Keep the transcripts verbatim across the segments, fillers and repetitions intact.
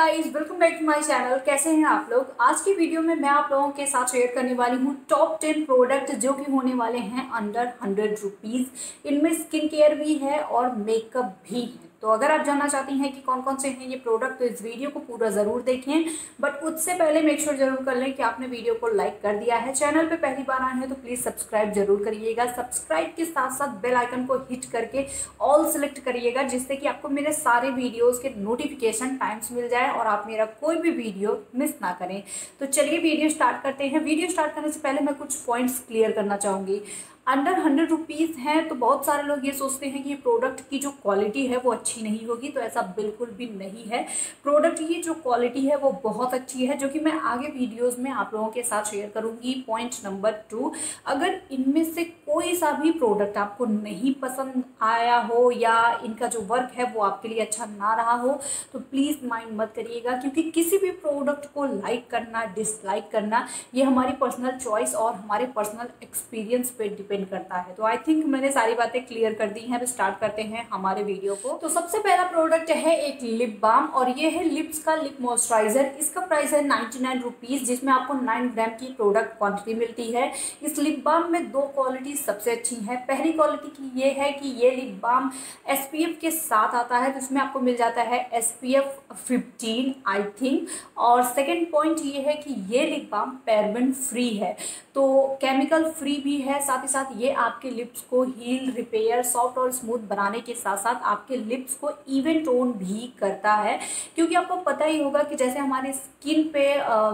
Guys, welcome back to my channel. कैसे हैं आप लोग। आज की वीडियो में मैं आप लोगों के साथ शेयर करने वाली हूँ टॉप टेन प्रोडक्ट जो कि होने वाले हैं अंडर हंड्रेड रुपीज़। इनमें स्किन केयर भी है और मेकअप भी है। तो अगर आप जानना चाहती हैं कि कौन कौन से हैं ये प्रोडक्ट तो इस वीडियो को पूरा ज़रूर देखें। बट उससे पहले मेक श्योर जरूर कर लें कि आपने वीडियो को लाइक कर दिया है। चैनल पे पहली बार आए हैं तो प्लीज़ सब्सक्राइब जरूर करिएगा। सब्सक्राइब के साथ साथ बेल आइकन को हिट करके ऑल सेलेक्ट करिएगा, जिससे कि आपको मेरे सारे वीडियोस के नोटिफिकेशन टाइम्स मिल जाए और आप मेरा कोई भी वीडियो मिस ना करें। तो चलिए वीडियो स्टार्ट करते हैं। वीडियो स्टार्ट करने से पहले मैं कुछ पॉइंट्स क्लियर करना चाहूँगी। अंडर हंड्रेड रुपीज़ हैं तो बहुत सारे लोग ये सोचते हैं कि ये प्रोडक्ट की जो क्वालिटी है वो अच्छी नहीं होगी, तो ऐसा बिल्कुल भी नहीं है। प्रोडक्ट की जो क्वालिटी है वो बहुत अच्छी है, जो कि मैं आगे वीडियोस में आप लोगों के साथ शेयर करूंगी। पॉइंट नंबर टू, अगर इनमें से कोई सा भी प्रोडक्ट आपको नहीं पसंद आया हो या इनका जो वर्क है वो आपके लिए अच्छा ना रहा हो तो प्लीज़ माइंड मत करिएगा, क्योंकि किसी भी प्रोडक्ट को लाइक करना डिसलाइक करना ये हमारी पर्सनल चॉइस और हमारे पर्सनल एक्सपीरियंस पे डिपेंड करता है। तो आई थिंक मैंने सारी बातें क्लियर कर दी हैं। अब स्टार्ट करते हैं हमारे वीडियो को। तो सबसे पहला प्रोडक्ट है एक लिप बाम और ये है लिप्स का लिप मॉइस्चराइजर। इसका प्राइस है नाइन्टी नाइन रुपीज़, जिसमें आपको नाइन ग्राम की प्रोडक्ट क्वांटिटी मिलती है। इस लिप बाम में दो क्वालिटी सबसे अच्छी है। पहली क्वालिटी की ये है कि ये lip balm S P F के साथ आता है, तो इसमें आपको मिल जाता है S P F fifteen I think. और सेकेंड पॉइंट ये है कि ये लिप बाम पैराबेन फ्री है, तो केमिकल फ्री भी है। साथ ही साथ ये आपके लिप्स को हील, रिपेयर, सॉफ्ट और स्मूथ बनाने के साथ साथ आपके लिप्स को इवन टोन भी करता है। क्योंकि आपको पता ही होगा कि जैसे हमारे स्किन पे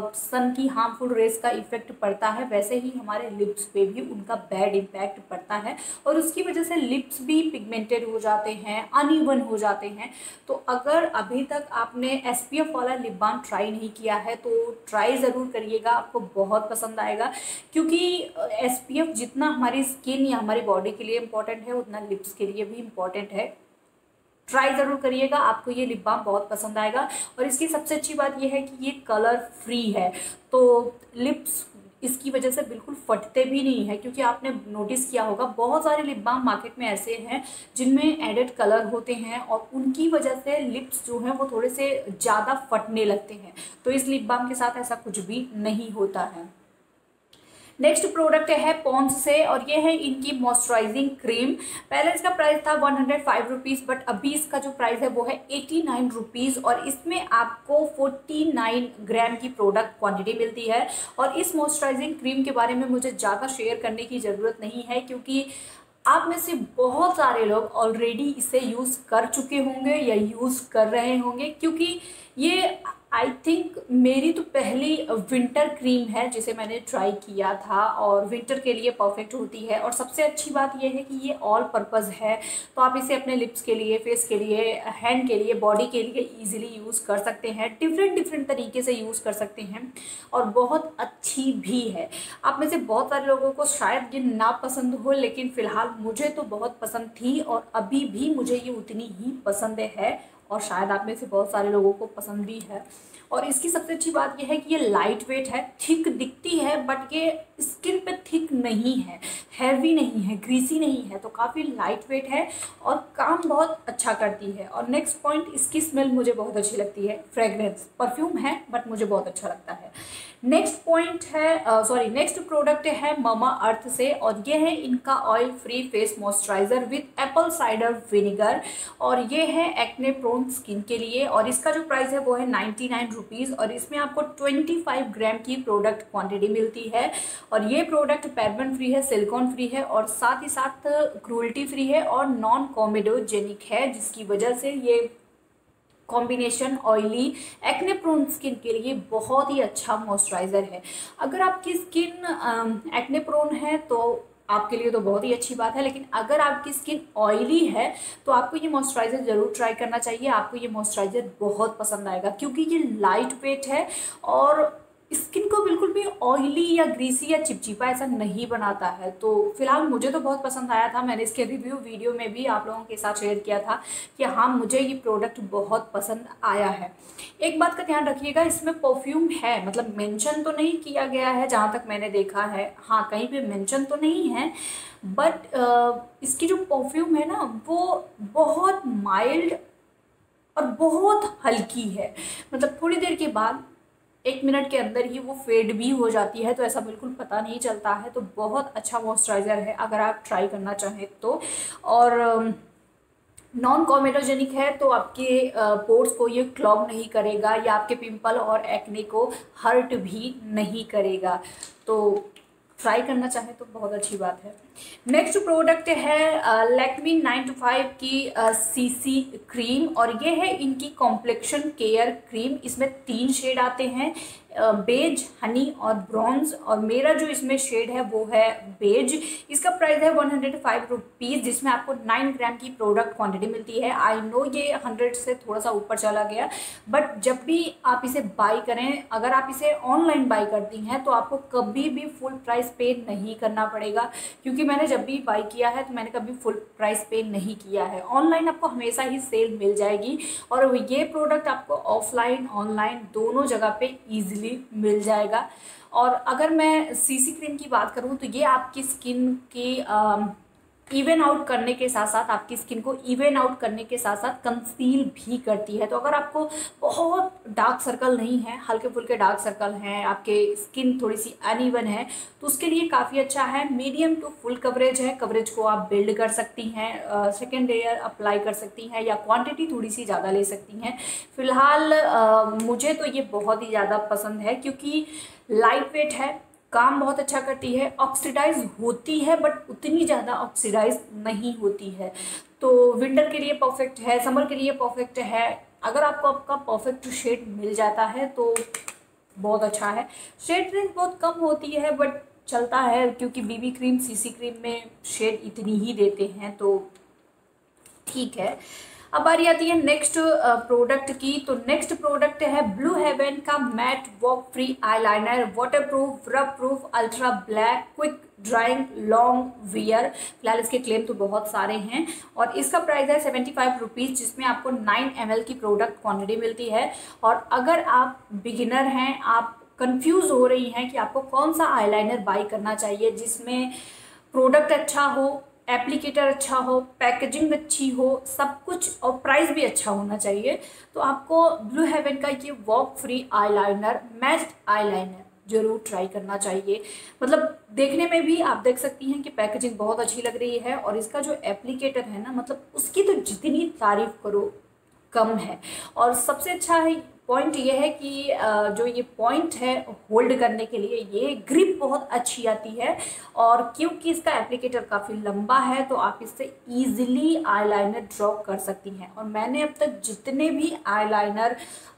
सन की हार्मफुल रेस का इफेक्ट पड़ता है, वैसे ही हमारे लिप्स पे भी उनका बैड इम्पैक्ट पड़ता है और उसकी वजह से लिप्स भी पिगमेंटेड हो जाते हैं, अनइवन हो जाते हैं। तो अगर अभी तक आपने एस पी एफ वाला लिप बाम ट्राई नहीं किया है तो ट्राई ज़रूर करिएगा, आपको बहुत पसंद आएगा। क्योंकि एस पी एफ जितना हमारी स्किन या हमारी बॉडी के लिए इम्पॉर्टेंट है उतना लिप्स के लिए भी इम्पॉर्टेंट है। ट्राई ज़रूर करिएगा, आपको ये लिप बाम बहुत पसंद आएगा। और इसकी सबसे अच्छी बात यह है कि ये कलर फ्री है, तो लिप्स इसकी वजह से बिल्कुल फटते भी नहीं है। क्योंकि आपने नोटिस किया होगा बहुत सारे लिप बाम मार्केट में ऐसे हैं जिनमें एडेड कलर होते हैं और उनकी वजह से लिप्स जो हैं वो थोड़े से ज़्यादा फटने लगते हैं। तो इस लिप बाम के साथ ऐसा कुछ भी नहीं होता है। नेक्स्ट प्रोडक्ट है पॉन्स से और ये है इनकी मॉइस्चराइजिंग क्रीम। पहले इसका प्राइस था one hundred five rupees, but अभी इसका जो प्राइस है वो है एटी नाइन रुपीज़ और इसमें आपको फोर्टी नाइन ग्राम की प्रोडक्ट क्वांटिटी मिलती है। और इस मॉइस्चराइजिंग क्रीम के बारे में मुझे ज़्यादा शेयर करने की ज़रूरत नहीं है, क्योंकि आप में से बहुत सारे लोग ऑलरेडी इसे यूज़ कर चुके होंगे या यूज़ कर रहे होंगे। क्योंकि ये आई थिंक मेरी तो पहली विंटर क्रीम है जिसे मैंने ट्राई किया था और विंटर के लिए परफेक्ट होती है। और सबसे अच्छी बात यह है कि ये ऑल पर्पज़ है, तो आप इसे अपने लिप्स के लिए, फेस के लिए, हैंड के लिए, बॉडी के लिए इजीली यूज़ कर सकते हैं। डिफरेंट डिफरेंट तरीके से यूज़ कर सकते हैं और बहुत अच्छी भी है। आप में से बहुत सारे लोगों को शायद ये ना पसंद हो, लेकिन फ़िलहाल मुझे तो बहुत पसंद थी और अभी भी मुझे ये उतनी ही पसंद है और शायद आप में से बहुत सारे लोगों को पसंद भी है। और इसकी सबसे अच्छी बात यह है कि ये लाइट वेट है, थिक दिखती है बट ये स्किन पे थिक नहीं है, हैवी नहीं है, ग्रीसी नहीं है, तो काफ़ी लाइट वेट है और काम बहुत अच्छा करती है। और नेक्स्ट पॉइंट, इसकी स्मेल मुझे बहुत अच्छी लगती है। फ्रेगरेंस परफ्यूम है बट मुझे बहुत अच्छा लगता है। नेक्स्ट पॉइंट है सॉरी नेक्स्ट प्रोडक्ट है ममा अर्थ से और ये है इनका oil free face moisturiser with apple cider vinegar और ये है एक्ने प्रोन स्किन के लिए। और इसका जो प्राइस है वो है नाइन्टी नाइन रुपीज़ और इसमें आपको ट्वेंटी फाइव ग्राम की प्रोडक्ट क्वांटिटी मिलती है। और ये प्रोडक्ट पैराबेन फ्री है, सिलिकॉन फ्री है और साथ ही साथ क्रूएल्टी फ्री है और नॉन कॉमेडोजेनिक है, जिसकी वजह से ये combination oily acne prone skin के लिए बहुत ही अच्छा मॉइस्चराइज़र है। अगर आपकी स्किन एक्ने प्रोन है तो आपके लिए तो बहुत ही अच्छी बात है, लेकिन अगर आपकी स्किन ऑयली है तो आपको ये मॉइस्चराइज़र ज़रूर ट्राई करना चाहिए। आपको ये मॉइस्चराइज़र बहुत पसंद आएगा क्योंकि ये लाइट वेट है और स्किन को बिल्कुल भी ऑयली या ग्रीसी या चिपचिपा ऐसा नहीं बनाता है। तो फिलहाल मुझे तो बहुत पसंद आया था। मैंने इसके रिव्यू वीडियो में भी आप लोगों के साथ शेयर किया था कि हाँ, मुझे ये प्रोडक्ट बहुत पसंद आया है। एक बात का ध्यान रखिएगा, इसमें परफ्यूम है, मतलब मेंशन तो नहीं किया गया है जहाँ तक मैंने देखा है। हाँ, कहीं पे मेंशन तो नहीं है, बट इसकी जो परफ्यूम है ना वो बहुत माइल्ड और बहुत हल्की है, मतलब थोड़ी देर के बाद एक मिनट के अंदर ही वो फेड भी हो जाती है, तो ऐसा बिल्कुल पता नहीं चलता है। तो बहुत अच्छा मॉइस्चराइज़र है अगर आप ट्राई करना चाहें तो। और नॉन कॉमेडोजेनिक है, तो आपके पोर्स को ये क्लॉग नहीं करेगा या आपके पिंपल और एक्ने को हर्ट भी नहीं करेगा। तो ट्राई करना चाहे तो बहुत अच्छी बात है। नेक्स्ट प्रोडक्ट है लैक्मी नाइन टू फाइव की सीसी क्रीम, और ये है इनकी कॉम्प्लेक्शन केयर क्रीम। इसमें तीन शेड आते हैं, बेज, हनी और ब्रॉन्ज, और मेरा जो इसमें शेड है वो है बेज। इसका प्राइस है वन हंड्रेड फाइव रुपीज़, जिसमें आपको नाइन ग्राम की प्रोडक्ट क्वांटिटी मिलती है। आई नो ये हंड्रेड से थोड़ा सा ऊपर चला गया, बट जब भी आप इसे बाई करें, अगर आप इसे ऑनलाइन बाई करती हैं तो आपको कभी भी फुल प्राइस पे नहीं करना पड़ेगा, क्योंकि मैंने जब भी बाई किया है तो मैंने कभी फुल प्राइस पे नहीं किया है। ऑनलाइन आपको हमेशा ही सेल मिल जाएगी, और ये प्रोडक्ट आपको ऑफलाइन ऑनलाइन दोनों जगह पे ईजिली मिल जाएगा। और अगर मैं सीसी क्रीम की बात करूं तो ये आपकी स्किन की इवन आउट करने के साथ साथ आपकी स्किन को इवन आउट करने के साथ साथ कंसील भी करती है। तो अगर आपको बहुत डार्क सर्कल नहीं है, हल्के फुल्के डार्क सर्कल हैं, आपके स्किन थोड़ी सी अनइवन है, तो उसके लिए काफ़ी अच्छा है। मीडियम टू फुल कवरेज है, कवरेज को आप बिल्ड कर सकती हैं, सेकेंड लेयर अप्लाई कर सकती हैं, या क्वांटिटी थोड़ी सी ज़्यादा ले सकती हैं। फिलहाल मुझे तो ये बहुत ही ज़्यादा पसंद है, क्योंकि लाइट वेट है, काम बहुत अच्छा करती है, ऑक्सीडाइज होती है बट उतनी ज़्यादा ऑक्सीडाइज नहीं होती है। तो विंटर के लिए परफेक्ट है, समर के लिए परफेक्ट है। अगर आपको आपका परफेक्ट शेड मिल जाता है तो बहुत अच्छा है। शेड रेंज बहुत कम होती है बट चलता है, क्योंकि बीबी क्रीम सीसी क्रीम में शेड इतनी ही देते हैं, तो ठीक है। अब बारी आती है नेक्स्ट प्रोडक्ट की। तो नेक्स्ट प्रोडक्ट है ब्लू हेवन का matte walk free eyeliner, waterproof, rub proof, ultra black, quick drying, long wear. फिलहाल इसके क्लेम तो बहुत सारे हैं, और इसका प्राइस है सेवेंटी फाइव रुपीज़, जिसमें आपको नाइन एम एल की प्रोडक्ट क्वान्टिटी मिलती है। और अगर आप बिगिनर हैं, आप कंफ्यूज हो रही हैं कि आपको कौन सा आईलाइनर बाई करना चाहिए जिसमें प्रोडक्ट अच्छा हो, एप्लीकेटर अच्छा हो, पैकेजिंग अच्छी हो, सब कुछ, और प्राइस भी अच्छा होना चाहिए, तो आपको ब्लू हेवन का ये walk free eyeliner, matte eyeliner जरूर ट्राई करना चाहिए। मतलब देखने में भी आप देख सकती हैं कि पैकेजिंग बहुत अच्छी लग रही है, और इसका जो एप्लीकेटर है ना, मतलब उसकी तो जितनी तारीफ करो कम है। और सबसे अच्छा है पॉइंट ये है कि जो ये पॉइंट है होल्ड करने के लिए, ये ग्रिप बहुत अच्छी आती है, और क्योंकि इसका एप्लीकेटर काफ़ी लंबा है तो आप इससे इजीली आईलाइनर ड्रॉ कर सकती हैं। और मैंने अब तक जितने भी आईलाइनर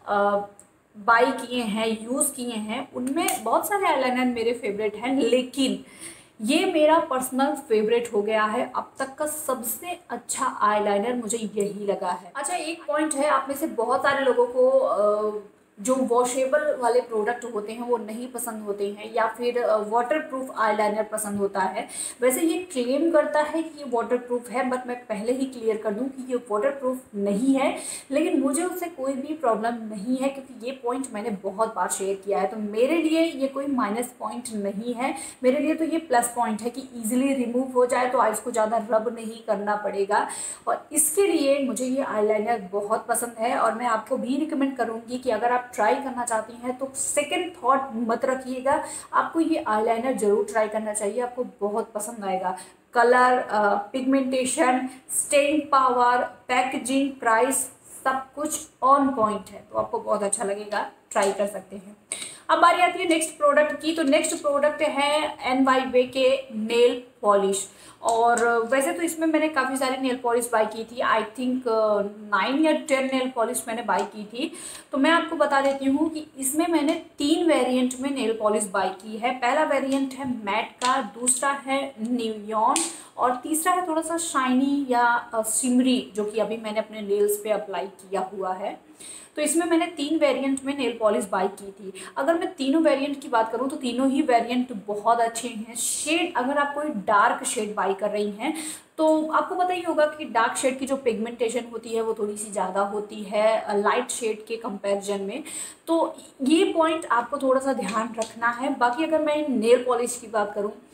बाई किए हैं, यूज़ किए हैं, उनमें बहुत सारे आईलाइनर मेरे फेवरेट हैं, लेकिन ये मेरा पर्सनल फेवरेट हो गया है। अब तक का सबसे अच्छा आईलाइनर मुझे यही लगा है। अच्छा, एक पॉइंट है, आप में से बहुत सारे लोगों को जो वॉशेबल वाले प्रोडक्ट होते हैं वो नहीं पसंद होते हैं, या फिर वाटरप्रूफ आईलाइनर पसंद होता है। वैसे ये क्लेम करता है कि ये वाटरप्रूफ है, बट मैं पहले ही क्लियर कर दूं कि ये वाटरप्रूफ नहीं है, लेकिन मुझे उससे कोई भी प्रॉब्लम नहीं है, क्योंकि ये पॉइंट मैंने बहुत बार शेयर किया है। तो मेरे लिए ये कोई माइनस पॉइंट नहीं है, मेरे लिए तो ये प्लस पॉइंट है कि ईजिली रिमूव हो जाए, तो आइज़ को ज़्यादा रब नहीं करना पड़ेगा। और इसके लिए मुझे ये आईलाइनर बहुत पसंद है, और मैं आपको भी रिकमेंड करूँगी कि अगर आप ट्राई करना चाहती हैं तो सेकंड थॉट मत रखिएगा, आपको ये आईलाइनर जरूर ट्राई करना चाहिए, आपको बहुत पसंद आएगा। Colour, pigmentation, staying power, packaging, price, सब कुछ ऑन पॉइंट है, तो आपको बहुत अच्छा लगेगा, ट्राई कर सकते हैं। अब बारी आती है नेक्स्ट प्रोडक्ट की। तो नेक्स्ट प्रोडक्ट है एन वाई वे के नेल पॉलिश, और वैसे तो इसमें मैंने काफ़ी सारी नेल पॉलिश बाई की थी, आई थिंक नाइन या टेन नेल पॉलिश मैंने बाई की थी। तो मैं आपको बता देती हूँ कि इसमें मैंने तीन वेरिएंट में नेल पॉलिश बाई की है। पहला वेरिएंट है मैट का, दूसरा है न्यूयॉन, और तीसरा है थोड़ा सा शाइनी या सिमरी, जो कि अभी मैंने अपने नेल्स पे अप्लाई किया हुआ है। तो इसमें मैंने तीन वेरिएंट में नेल पॉलिश बाई की थी। अगर मैं तीनों वेरिएंट की बात करूं तो तीनों ही वेरिएंट बहुत अच्छे हैं। शेड, अगर आप कोई डार्क शेड बाई कर रही हैं तो आपको पता ही होगा कि डार्क शेड की जो पिगमेंटेशन होती है वो थोड़ी सी ज़्यादा होती है लाइट शेड के कंपैरिजन में, तो ये पॉइंट आपको थोड़ा सा ध्यान रखना है। बाकी अगर मैं नेल पॉलिश की बात करूँ,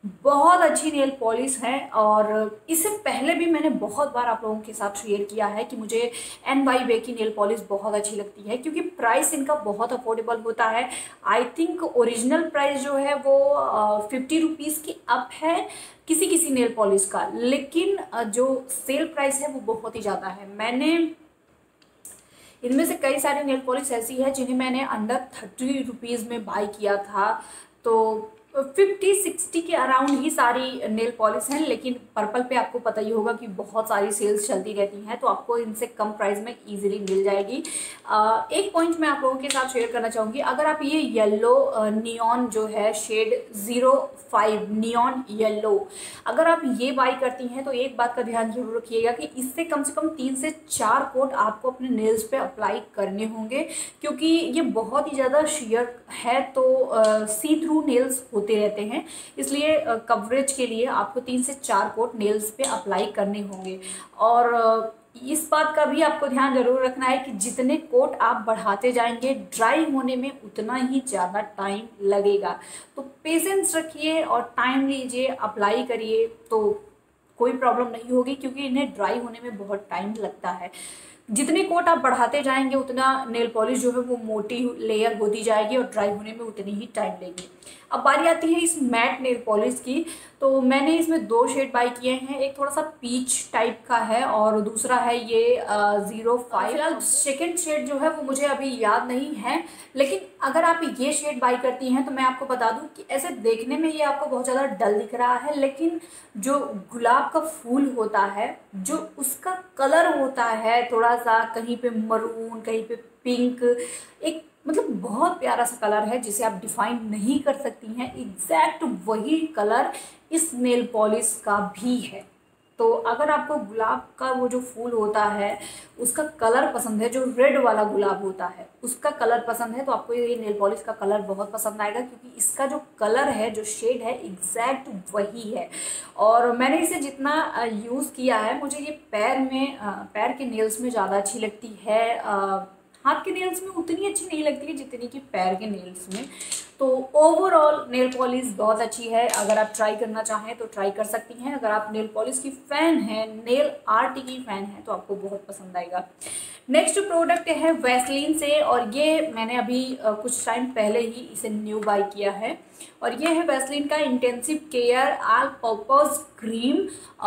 बहुत अच्छी नेल पॉलिश है। और इससे पहले भी मैंने बहुत बार आप लोगों के साथ शेयर किया है कि मुझे एन वाई वे की नेल पॉलिश बहुत अच्छी लगती है, क्योंकि प्राइस इनका बहुत अफोर्डेबल होता है। आई थिंक ओरिजिनल प्राइस जो है वो फिफ्टी रुपीज़ की अप है किसी किसी नेल पॉलिश का, लेकिन uh, जो सेल प्राइस है वो बहुत ही ज़्यादा है। मैंने इनमें से कई सारी नेल पॉलिश ऐसी है जिन्हें मैंने अंडर थर्टी रुपीज़ में बाई किया था। तो फिफ्टी सिक्सटी के अराउंड ही सारी नेल पॉलिश हैं, लेकिन पर्पल पे आपको पता ही होगा कि बहुत सारी सेल्स चलती रहती हैं, तो आपको इनसे कम प्राइस में इजीली मिल जाएगी। आ, एक पॉइंट मैं आप लोगों के साथ शेयर करना चाहूँगी। अगर आप ये येलो नियॉन जो है shade zero five neon yellow, अगर आप ये बाई करती हैं तो एक बात का ध्यान जरूर रखिएगा कि इससे कम से कम तीन से चार कोट आपको अपने नेल्स पे अप्लाई करने होंगे, क्योंकि ये बहुत ही ज़्यादा शेयर है, तो सी थ्रू नेल्स होते रहते हैं, इसलिए कवरेज के लिए आपको तीन से चार कोट नेल्स पे अप्लाई करने होंगे। और uh, इस बात का भी आपको ध्यान जरूर रखना है कि जितने कोट आप बढ़ाते जाएंगे ड्राई होने में उतना ही ज़्यादा टाइम लगेगा। तो पेशेंस रखिए और टाइम लीजिए, अप्लाई करिए, तो कोई प्रॉब्लम नहीं होगी, क्योंकि इन्हें ड्राई होने में बहुत टाइम लगता है। जितने कोट आप बढ़ाते जाएंगे उतना नेल पॉलिश जो है वो मोटी लेयर होती जाएगी और ड्राई होने में उतनी ही टाइम लेगी। अब बारी आती है इस मैट नेल पॉलिश की। तो मैंने इसमें दो शेड बाई किए हैं, एक थोड़ा सा पीच टाइप का है और दूसरा है ये ज़ीरो फाइव। फिलहाल सेकेंड शेड जो है वो मुझे अभी याद नहीं है, लेकिन अगर आप ये शेड बाई करती हैं तो मैं आपको बता दूं कि ऐसे देखने में ये आपको बहुत ज़्यादा डल दिख रहा है, लेकिन जो गुलाब का फूल होता है, जो उसका कलर होता है थोड़ा सा कहीं पे मरून कहीं पे पिंक, एक मतलब बहुत प्यारा सा कलर है जिसे आप डिफाइन नहीं कर सकती हैं। एग्जैक्ट वही कलर इस नेल पॉलिश का भी है। तो अगर आपको गुलाब का वो जो फूल होता है उसका कलर पसंद है, जो रेड वाला गुलाब होता है उसका कलर पसंद है, तो आपको ये नेल पॉलिश का कलर बहुत पसंद आएगा, क्योंकि इसका जो कलर है, जो शेड है, एग्जैक्ट वही है। और मैंने इसे जितना यूज़ किया है, मुझे ये पैर में पैर के नेल्स में ज़्यादा अच्छी लगती है, हाथ के नेल्स में उतनी अच्छी नहीं लगती है जितनी कि पैर के नेल्स में। तो ओवरऑल नेल पॉलिश बहुत अच्छी है, अगर आप ट्राई करना चाहें तो ट्राई कर सकती हैं। अगर आप नेल पॉलिश की फ़ैन हैं, नेल आर्ट की फ़ैन हैं, तो आपको बहुत पसंद आएगा। नेक्स्ट प्रोडक्ट है वैसलीन से, और ये मैंने अभी कुछ टाइम पहले ही इसे न्यू बाई किया है, और ये है वैसलीन का intensive care all purpose cream,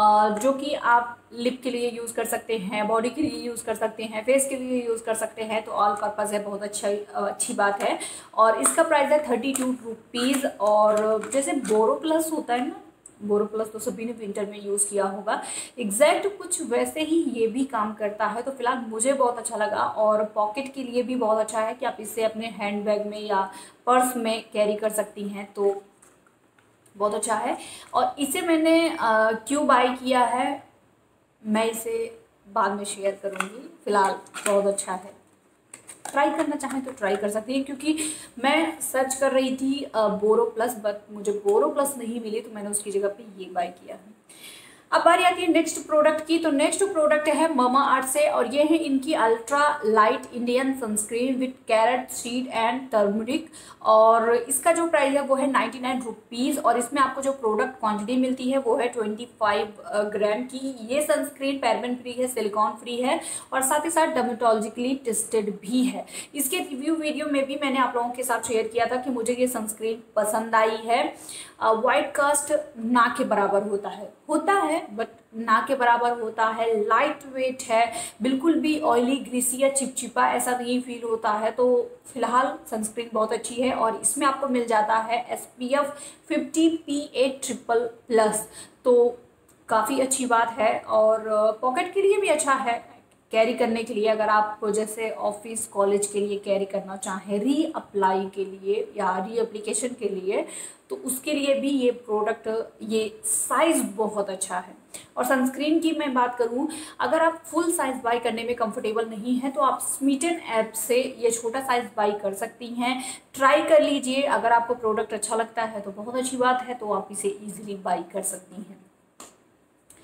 जो कि आप लिप के लिए यूज़ कर सकते हैं, बॉडी के लिए यूज़ कर सकते हैं, फेस के लिए यूज़ कर सकते हैं, तो ऑल पर्पज़ है, बहुत अच्छा अच्छी बात है। और इसका प्राइस है थर्टी टू रुपीज़। और जैसे बोरो प्लस होता है ना, बोरो प्लस तो सभी ने विंटर में यूज़ किया होगा, एग्जैक्ट कुछ वैसे ही ये भी काम करता है। तो फिलहाल मुझे बहुत अच्छा लगा, और पॉकेट के लिए भी बहुत अच्छा है कि आप इसे अपने हैंड बैग में या पर्स में कैरी कर सकती हैं, तो बहुत अच्छा है। और इसे मैंने क्यों बाई किया है मैं इसे बाद में शेयर करूँगी, फ़िलहाल बहुत अच्छा है, ट्राई करना चाहें तो ट्राई कर सकती हैं। क्योंकि मैं सर्च कर रही थी बोरो प्लस, बट मुझे बोरो प्लस नहीं मिली, तो मैंने उसकी जगह पे ये बाय किया है। अब बारी आती है नेक्स्ट प्रोडक्ट की। तो नेक्स्ट प्रोडक्ट है ममा अर्थ से, और ये है इनकी ultra light Indian sunscreen with carrot seed and turmeric, और इसका जो प्राइस है वो है नाइन्टी नाइन रुपीज़। और इसमें आपको जो प्रोडक्ट क्वांटिटी मिलती है वो है ट्वेंटी फाइव ग्राम की। ये सनस्क्रीन पैराबेन फ्री है, सिलिकॉन फ्री है, और साथ ही साथ डर्मेटोलॉजिकली टेस्टेड भी है। इसके रिव्यू वीडियो में भी मैंने आप लोगों के साथ शेयर किया था कि मुझे ये सनस्क्रीन पसंद आई है। वाइट कास्ट ना के बराबर होता है होता है बट ना के बराबर होता है, लाइट वेट है, बिल्कुल भी ऑयली ग्रीसी या चिपचिपा ऐसा नहीं फील होता है। तो फिलहाल सनस्क्रीन बहुत अच्छी है, और इसमें आपको मिल जाता है S P F fifty P A triple plus, तो काफ़ी अच्छी बात है। और पॉकेट के लिए भी अच्छा है, कैरी करने के लिए, अगर आप जैसे ऑफिस कॉलेज के लिए कैरी करना चाहें, री अप्लाई के लिए या री एप्लीकेशन के लिए, तो उसके लिए भी ये प्रोडक्ट, ये साइज़ बहुत अच्छा है। और सनस्क्रीन की मैं बात करूं, अगर आप फुल साइज़ बाई करने में कंफर्टेबल नहीं हैं तो आप स्मिटन ऐप से ये छोटा साइज़ बाई कर सकती हैं, ट्राई कर लीजिए। अगर आपको प्रोडक्ट अच्छा लगता है तो बहुत अच्छी बात है, तो आप इसे ईजिली बाई कर सकती हैं।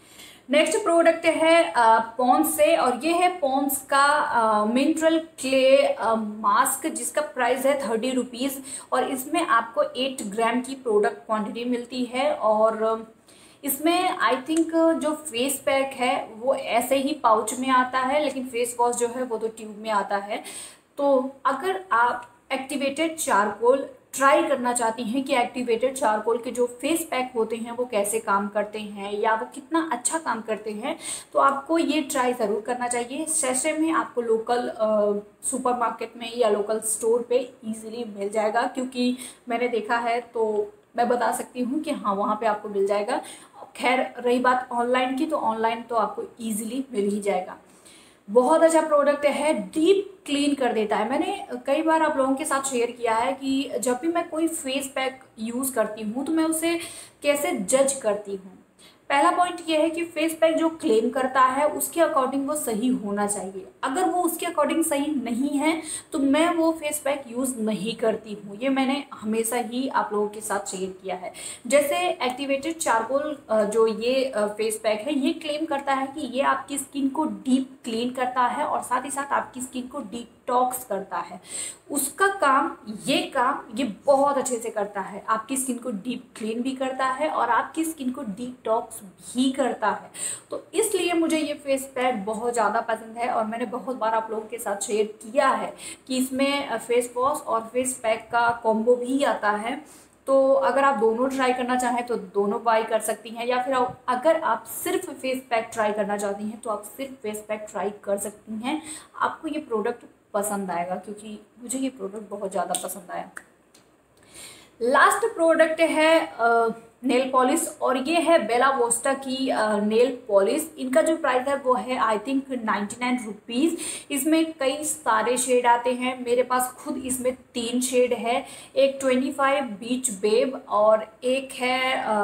नेक्स्ट प्रोडक्ट है पॉन्स से, और ये है पॉन्स का मिनरल क्ले मास्क, जिसका प्राइस है थर्टी रुपीज़, और इसमें आपको एट ग्राम की प्रोडक्ट क्वांटिटी मिलती है। और इसमें आई थिंक जो फेस पैक है वो ऐसे ही पाउच में आता है, लेकिन फेस वॉश जो है वो तो ट्यूब में आता है। तो अगर आप एक्टिवेटेड चारकोल ट्राई करना चाहती हैं कि एक्टिवेटेड चारकोल के जो फेस पैक होते हैं वो कैसे काम करते हैं या वो कितना अच्छा काम करते हैं, तो आपको ये ट्राई ज़रूर करना चाहिए। सैशे में आपको लोकल सुपरमार्केट में या लोकल स्टोर पे इजीली मिल जाएगा, क्योंकि मैंने देखा है तो मैं बता सकती हूँ कि हाँ वहाँ पे आपको मिल जाएगा। खैर रही बात ऑनलाइन की, तो ऑनलाइन तो आपको ईजिली मिल ही जाएगा। बहुत अच्छा प्रोडक्ट है, डीप क्लीन कर देता है। मैंने कई बार आप लोगों के साथ शेयर किया है कि जब भी मैं कोई फेस पैक यूज़ करती हूँ तो मैं उसे कैसे जज करती हूँ। पहला पॉइंट ये है कि फेस पैक जो क्लेम करता है उसके अकॉर्डिंग वो सही होना चाहिए। अगर वो उसके अकॉर्डिंग सही नहीं है तो मैं वो फेस पैक यूज़ नहीं करती हूँ। ये मैंने हमेशा ही आप लोगों के साथ शेयर किया है। जैसे एक्टिवेटेड चारकोल जो ये फेस पैक है, ये क्लेम करता है कि ये आपकी स्किन को डीप क्लीन करता है और साथ ही साथ आपकी स्किन को डिटॉक्स करता है। उसका काम ये काम ये बहुत अच्छे से करता है, आपकी स्किन को डीप क्लीन भी करता है और आपकी स्किन को डिटॉक्स भी करता है। तो इसलिए मुझे ये फेस पैक बहुत ज़्यादा पसंद है, और मैंने बहुत बार आप लोगों के साथ शेयर किया है कि इसमें फेस वॉश और फेस पैक का कॉम्बो भी आता है। तो अगर आप दोनों ट्राई करना चाहें तो दोनों बाई कर सकती हैं, या फिर अगर आप सिर्फ फेस पैक ट्राई करना चाहती हैं तो आप सिर्फ फेस पैक ट्राई कर सकती हैं। आपको ये प्रोडक्ट पसंद आएगा, क्योंकि मुझे ये प्रोडक्ट बहुत ज़्यादा पसंद आया। लास्ट प्रोडक्ट है नेल पॉलिश, और ये है बेला वोस्टा की नेल पॉलिश। इनका जो प्राइस है वो है I think ninety nine rupees. इसमें कई सारे शेड आते हैं, मेरे पास खुद इसमें तीन शेड है। एक ट्वेंटी फाइव बीच बेब, और एक है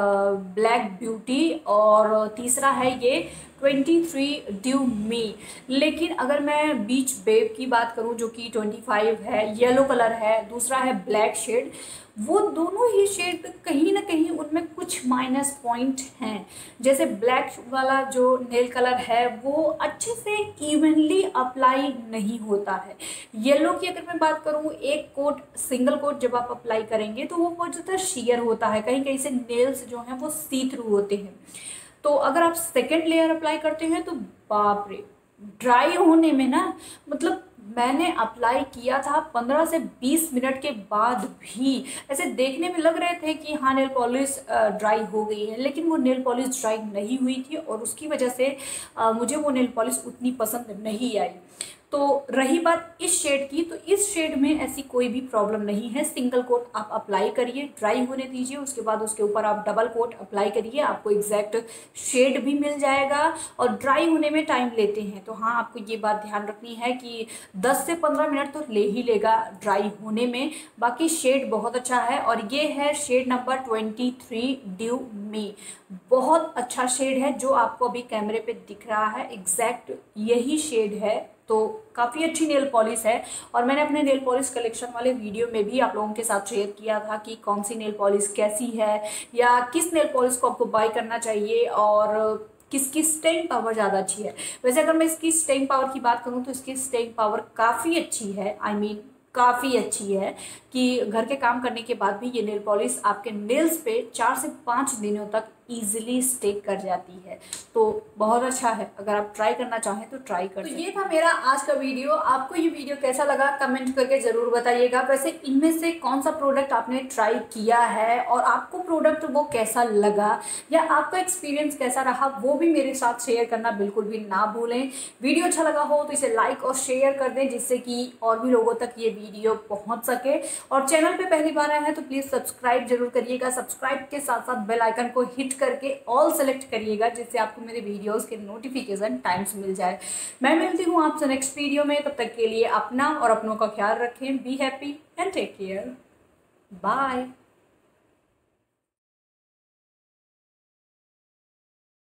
ब्लैक ब्यूटी, और तीसरा है ये ट्वेंटी थ्री ड्यू मी। लेकिन अगर मैं बीच बेब की बात करूं जो कि ट्वेंटी फाइव है, येलो कलर है, दूसरा है ब्लैक शेड, वो दोनों ही शेड कहीं ना कहीं उनमें कुछ माइनस पॉइंट हैं। जैसे ब्लैक वाला जो नेल कलर है वो अच्छे से इवनली अप्लाई नहीं होता है। येलो की अगर मैं बात करूँ, एक कोट सिंगल कोट जब आप अप्लाई करेंगे तो वो बहुत ज़्यादा शेयर होता है, कहीं कहीं से नेल्स जो हैं वो सी थ्रू होते हैं। तो अगर आप सेकेंड लेयर अप्लाई करते हैं तो बाप रे, ड्राई होने में ना, मतलब मैंने अप्लाई किया था पंद्रह से बीस मिनट के बाद भी ऐसे देखने में लग रहे थे कि हाँ नेल पॉलिश ड्राई हो गई है, लेकिन वो नेल पॉलिश ड्राई नहीं हुई थी, और उसकी वजह से आ, मुझे वो नेल पॉलिश उतनी पसंद नहीं आई। तो रही बात इस शेड की, तो इस शेड में ऐसी कोई भी प्रॉब्लम नहीं है। सिंगल कोट आप अप्लाई करिए, ड्राई होने दीजिए, उसके बाद उसके ऊपर आप डबल कोट अप्लाई करिए, आपको एग्जैक्ट शेड भी मिल जाएगा। और ड्राई होने में टाइम लेते हैं, तो हाँ आपको ये बात ध्यान रखनी है कि दस से पंद्रह मिनट तो ले ही लेगा ड्राई होने में। बाकी शेड बहुत अच्छा है, और ये है shade number twenty three dew me. बहुत अच्छा शेड है, जो आपको अभी कैमरे पे दिख रहा है एग्जैक्ट यही शेड है। तो काफ़ी अच्छी नेल पॉलिश है, और मैंने अपने नेल पॉलिश कलेक्शन वाले वीडियो में भी आप लोगों के साथ शेयर किया था कि कौन सी नेल पॉलिश कैसी है, या किस नेल पॉलिश को आपको बाय करना चाहिए, और किसकी स्टेइंग पावर ज़्यादा अच्छी है। वैसे अगर मैं इसकी स्टेइंग पावर की बात करूँ तो इसकी स्टेइंग पावर काफ़ी अच्छी है, आई मीन काफ़ी अच्छी है कि घर के काम करने के बाद भी ये नेल पॉलिश आपके नेल्स पे चार से पाँच दिनों तक इजीली स्टिक कर जाती है। तो बहुत अच्छा है, अगर आप ट्राई करना चाहें तो ट्राई कर। तो ये था मेरा आज का वीडियो। आपको ये वीडियो कैसा लगा कमेंट करके ज़रूर बताइएगा। वैसे इनमें से कौन सा प्रोडक्ट आपने ट्राई किया है और आपको प्रोडक्ट वो कैसा लगा, या आपका एक्सपीरियंस कैसा रहा, वो भी मेरे साथ शेयर करना बिल्कुल भी ना भूलें। वीडियो अच्छा लगा हो तो इसे लाइक और शेयर कर दें, जिससे कि और भी लोगों तक ये वीडियो पहुँच सके। और चैनल पर पहली बार आए हैं तो प्लीज़ सब्सक्राइब जरूर करिएगा। सब्सक्राइब के साथ साथ बेल आइकन को हिट करके ऑल सेलेक्ट करिएगा, जिससे आपको मेरे वीडियोस के नोटिफिकेशन टाइम से मिल जाए। मैं मिलती हूँ आपसे नेक्स्ट वीडियो में, तब तक के लिए अपना और अपनों का ख्याल रखें। Be happy and take care, bye.